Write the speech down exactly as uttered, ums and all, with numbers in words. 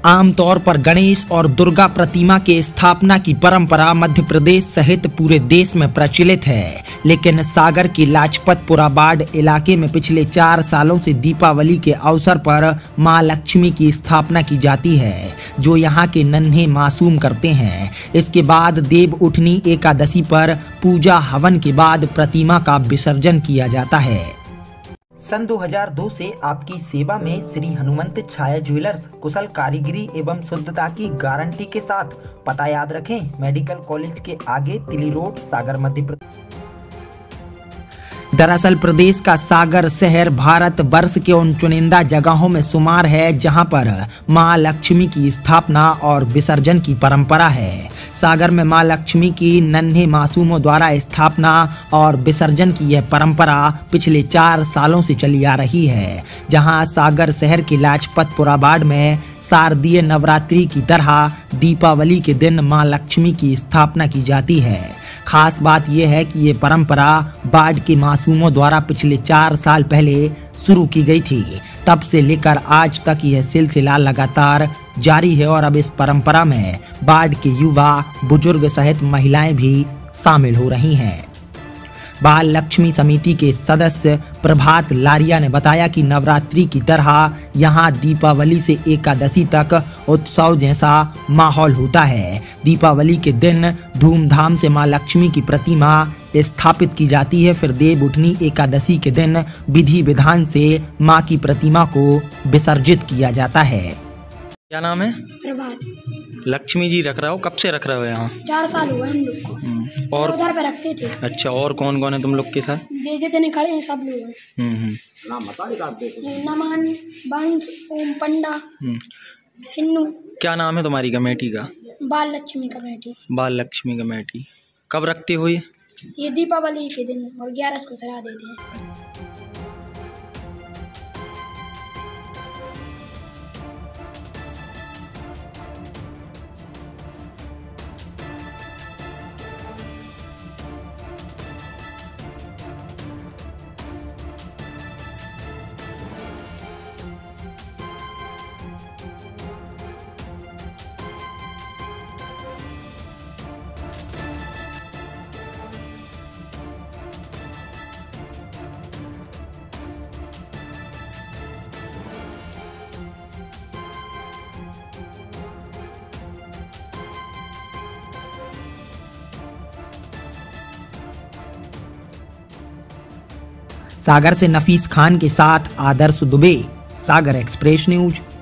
आमतौर पर गणेश और दुर्गा प्रतिमा के स्थापना की परंपरा मध्य प्रदेश सहित पूरे देश में प्रचलित है, लेकिन सागर के लाजपतपुरा बाढ़ इलाके में पिछले चार सालों से दीपावली के अवसर पर मां लक्ष्मी की स्थापना की जाती है, जो यहां के नन्हे मासूम करते हैं। इसके बाद देव उठनी एकादशी पर पूजा हवन के बाद प्रतिमा का विसर्जन किया जाता है। सन दो हज़ार दो से आपकी सेवा में श्री हनुमंत छाया ज्वेलर्स कुशल कारीगरी एवं शुद्धता की गारंटी के साथ। पता याद रखें, मेडिकल कॉलेज के आगे तिली रोड, सागर, मध्य प्रदेश। दरअसल प्रदेश का सागर शहर भारत वर्ष के उन चुनिंदा जगहों में शुमार है जहां पर मां लक्ष्मी की स्थापना और विसर्जन की परंपरा है। सागर में मां लक्ष्मी की नन्हे मासूमों द्वारा स्थापना और विसर्जन की यह परंपरा पिछले चार सालों से चली आ रही है, जहां सागर शहर के लाजपतपुरा बाड़ में शारदीय नवरात्रि की तरह दीपावली के दिन मां लक्ष्मी की स्थापना की जाती है। खास बात यह है कि ये परंपरा बाढ़ के मासूमों द्वारा पिछले चार साल पहले शुरू की गई थी। तब से लेकर आज तक यह सिलसिला लगातार जारी है और अब इस परंपरा में बाढ़ के युवा, बुजुर्ग सहित महिलाएं भी शामिल हो रही हैं। बाल लक्ष्मी समिति के सदस्य प्रभात लारिया ने बताया कि नवरात्रि की तरह यहां दीपावली से एकादशी तक उत्सव जैसा माहौल होता है। दीपावली के दिन धूमधाम से मां लक्ष्मी की प्रतिमा स्थापित की जाती है, फिर देव उठनी एकादशी के दिन विधि विधान से मां की प्रतिमा को विसर्जित किया जाता है। क्या नाम है? प्रभात। लक्ष्मी जी रख रहे हो? कब से रख रहे हो यहाँ? चार साल हुए हम लोग को। और उधर पे रखते थे। अच्छा, और कौन कौन है तुम लोग के साथ? जे जितने खड़े हैं सब लोग हैं। हम्म नाम बता दे। नमन, बंश, ओम, पंडा, चिन्नू। क्या नाम है तुम्हारी कमेटी का? बाल लक्ष्मी कमेटी। बाल लक्ष्मी कमेटी। कब रखते हो ये? ये दीपावली के दिन और ग्यारह को सरा देते हैं। सागर से नफीस खान के साथ आदर्श दुबे, सागर एक्सप्रेस न्यूज।